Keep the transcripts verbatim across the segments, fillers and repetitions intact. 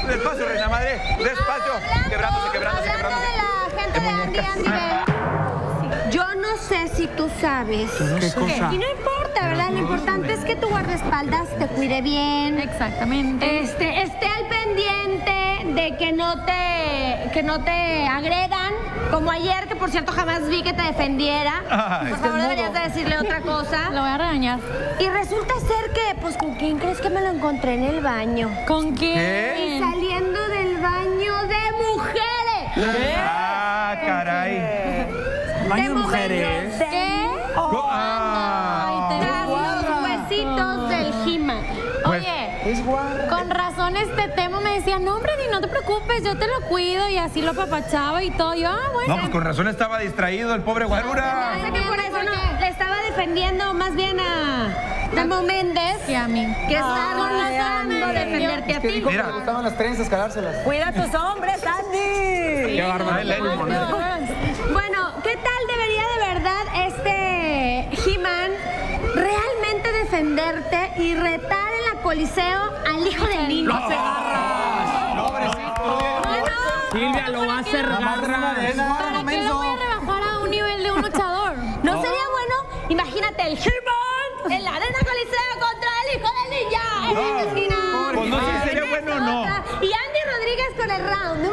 despacio, reina madre, despacio. Hablando, Quebrándose, quebrándose, hablando quebrándose. de la gente de Andy, Andy Bell. Yo no sé si tú sabes. ¿Qué cosa? Y no importa, ¿verdad? Lo importante es que tu guardaespaldas te cuide bien. Exactamente. Este, esté al pendiente de que no te, que no te agredan. Como ayer, que por cierto jamás vi que te defendiera. Ay, Por favor, deberías de decirle otra cosa. Lo voy a regañar. Y resulta ser que, pues, ¿con quién crees que me lo encontré en el baño? ¿Con quién? ¿Qué? Saliendo del baño de mujeres. ¿Qué? Ah, caray. Baño de mujeres. ¿Qué? Oh, ah. Ay, te Tras los huesitos del He-Man. Pues, Oye, Es guarra. con razón este tema me decía, no, hombre, ni no te preocupes, yo te lo cuido y así lo apapachaba y todo. Yo, ah, bueno. No, pues con razón estaba distraído el pobre guarura. Sé que por eso no, le estaba defendiendo más bien a Memo Méndez, Y a mí. que está Ay, tratando de Andy. defenderte a Que ti. dijo que Mira. le gustaban las trenzas, calárselas. Cuida a tus hombres, Andy. Qué bárbaro. Ay, Lenny. Bueno, ¿qué tal debería de verdad este He-Man realmente defenderte y retar en la Coliseo al hijo del niño? ¡No hace garras! ¡Pobrecito! Silvia, lo va a hacer garras. ¿Para qué lo voy a rebajar a un nivel de un luchador? ¿No sería bueno? Imagínate el He-Man en la arena Coliseo contra el hijo del ninja. En la esquina. Pues no sé si sería bueno o no. Y Andy Rodríguez con el round.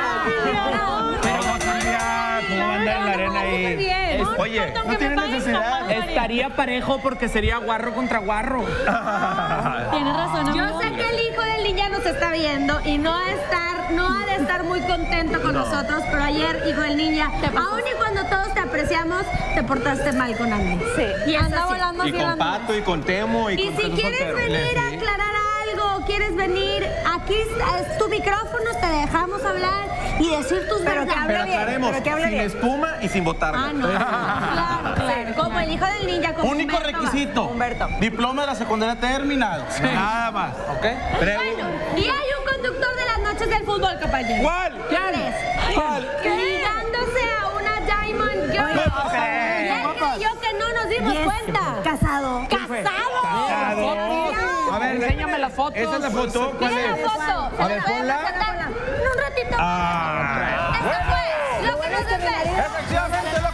Pero Silvia, ¿cómo va a andar en la arena ahí? Oye, no tiene necesidad. Estaría parejo porque sería guarro contra guarro. Tienes razón, Yo amigo. sé que el hijo del ninja nos está viendo y no ha de estar, no ha de estar muy contento con nosotros, pero ayer, hijo del ninja, aún y cuando todos te apreciamos, te portaste mal con Andy. Sí. Y es Anda así. volando Y así con la nube. Pato y con Temo y, Y con si Jesús quieres Soltero. venir a aclarar algo, quieres venir, aquí es tu micrófono, te dejamos hablar y decir tus Pero que verdades. hable Pero bien, aclaremos, pero que hable sin bien. espuma y sin botarga. Ah, no. Claro, claro. Como el hijo del ninja. Como Único Humberto. requisito, Humberto. diploma de la secundaria terminado. Nada más. ¿Ok? Bueno, y hay un conductor de las noches del fútbol, compañero. ¿Cuál? ¿Quién es? ¿Cuál? Ligándose a una Diamond Girl. ¿Cómo crees? Y él creyó que no nos dimos cuenta. Casado. ¡Casado! A ver, Enséñame la foto. ¿Esa es la foto? ¿Cuál Mira la es? foto. A ver, Se la voy ponla. presentar En un ratito. Ah. Esto fue lo que nos debe. Efectivamente, lo